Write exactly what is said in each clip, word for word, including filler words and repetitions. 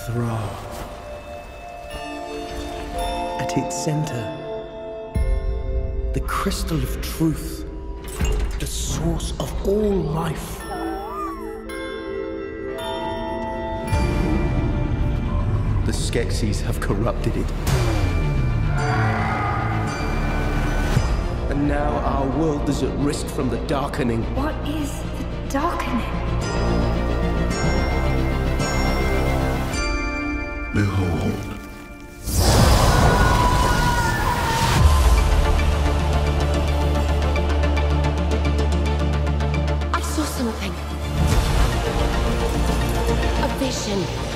Thra. At its center, the crystal of truth, the source of all life. The Skeksis have corrupted it. And now our world is at risk from the darkening. What is the darkening? Behold. I saw something. A vision.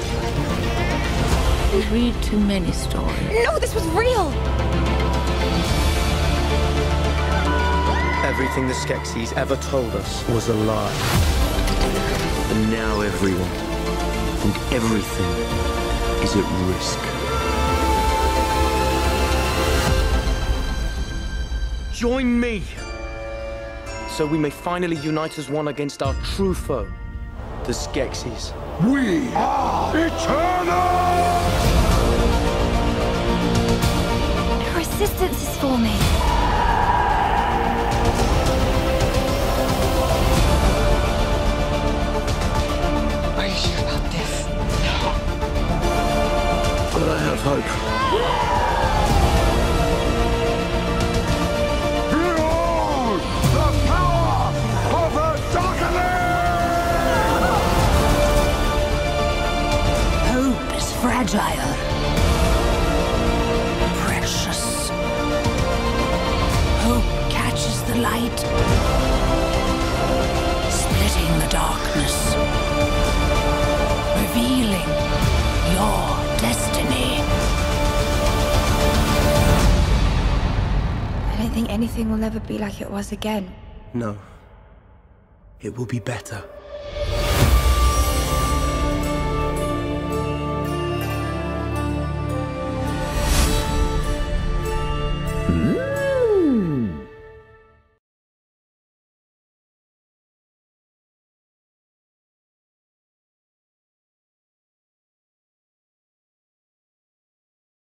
You read too many stories. No, this was real! Everything the Skeksis ever told us was a lie. And now everyone and everything is at risk. Join me, so we may finally unite as one against our true foe, the Skeksis. We are eternal! Resistance is forming. Are you sure about this? But I have hope. Behold the power of the darkening! Hope is fragile. Precious. Hope catches the light, splitting the darkness, revealing your destiny. I don't think anything will ever be like it was again. No, it will be better.